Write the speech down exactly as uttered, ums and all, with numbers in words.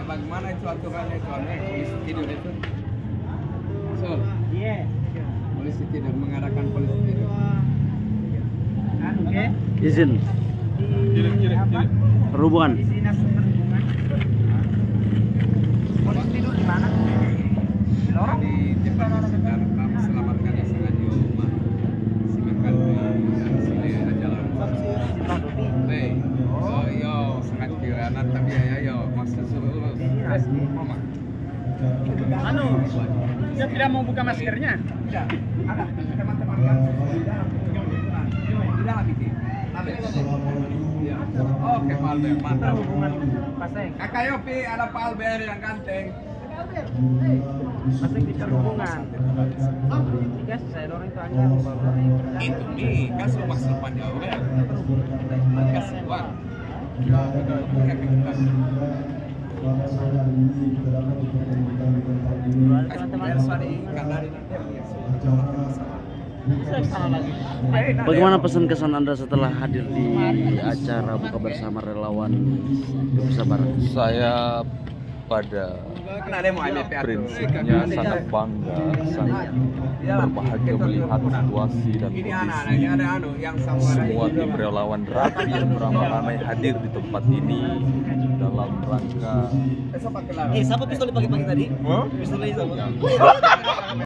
bagaimana itu aturannya itu anu polisi tidur itu? So, Iya. polisi tidur mengadakan polisi tidur. Anu ke? Izin Kirim, kirim, kirim. perhubungan. Di dinas perhubungan. Polisi tidur di mana? Di lorong. Di tempat sekitar kami selamatkan ya sengaja rumah. Simakan di sini ada jalan. Hey, oh yo sangat kira nanti ya yo maksud suruh mama. Anu, saya tidak mau buka maskernya. Tidak, ada teman-teman yang tidak lagi sih. Ya. Oke, Pak Albert, mantap. Perhubungan Paseng. Kakak Yopi ada Pak Albert yang ganteng. Paseng di perhubungan. Jika saya dorong itu aja. Itu nih, kan suruh masuk panjang ya. Kasih uang. Bagaimana pesan kesan Anda setelah hadir di acara buka bersama relawan Indonesia Barat? Saya pada prinsipnya sangat bangga, sangat berbahagia melihat situasi dan kondisi semua tim relawan rapi yang beramai-ramai hadir di tempat ini dalam rangka Eh, siapa pistol pagi-pagi tadi? Pistolnya siapa?